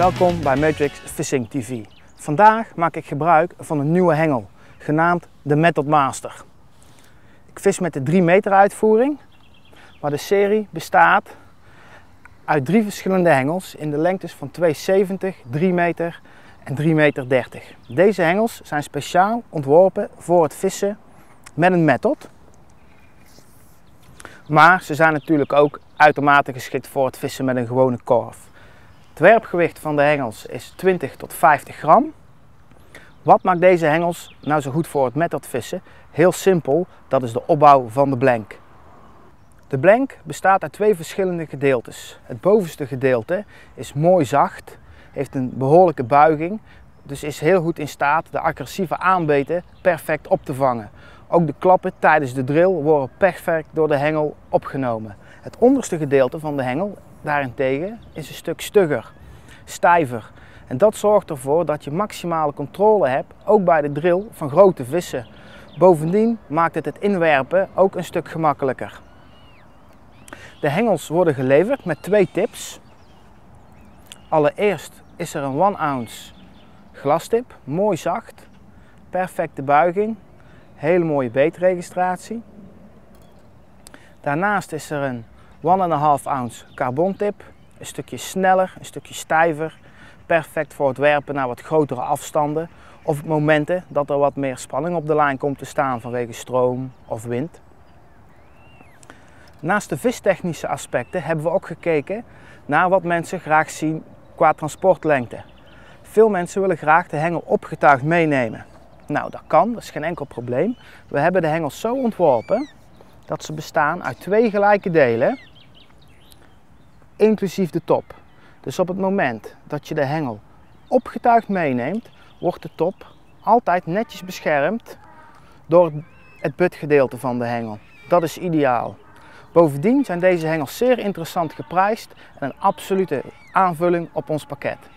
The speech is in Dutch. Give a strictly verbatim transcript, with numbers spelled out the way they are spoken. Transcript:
Welkom bij Matrix Fishing T V. Vandaag maak ik gebruik van een nieuwe hengel, genaamd de Method Master. Ik vis met de drie meter uitvoering, maar de serie bestaat uit drie verschillende hengels in de lengtes van twee meter zeventig, drie meter en drie meter dertig. Deze hengels zijn speciaal ontworpen voor het vissen met een method. Maar ze zijn natuurlijk ook uitermate geschikt voor het vissen met een gewone korf. Het werpgewicht van de hengels is twintig tot vijftig gram. Wat maakt deze hengels nou zo goed voor het method vissen? Heel simpel, dat is de opbouw van de blank. De blank bestaat uit twee verschillende gedeeltes. Het bovenste gedeelte is mooi zacht, heeft een behoorlijke buiging, dus is heel goed in staat de agressieve aanbeten perfect op te vangen. Ook de klappen tijdens de drill worden perfect door de hengel opgenomen. Het onderste gedeelte van de hengel daarentegen is een stuk stugger, stijver. En dat zorgt ervoor dat je maximale controle hebt, ook bij de drill van grote vissen. Bovendien maakt het het inwerpen ook een stuk gemakkelijker. De hengels worden geleverd met twee tips. Allereerst is er een one ounce glastip, mooi zacht, perfecte buiging, hele mooie beetregistratie. Daarnaast is er een one and a half ounce carbontip, een stukje sneller, een stukje stijver, perfect voor het werpen naar wat grotere afstanden of op momenten dat er wat meer spanning op de lijn komt te staan vanwege stroom of wind. Naast de vistechnische aspecten hebben we ook gekeken naar wat mensen graag zien qua transportlengte. Veel mensen willen graag de hengel opgetuigd meenemen. Nou, dat kan, dat is geen enkel probleem. We hebben de hengels zo ontworpen dat ze bestaan uit twee gelijke delen, inclusief de top. Dus op het moment dat je de hengel opgetuigd meeneemt, wordt de top altijd netjes beschermd door het buttgedeelte van de hengel. Dat is ideaal. Bovendien zijn deze hengels zeer interessant geprijsd en een absolute aanvulling op ons pakket.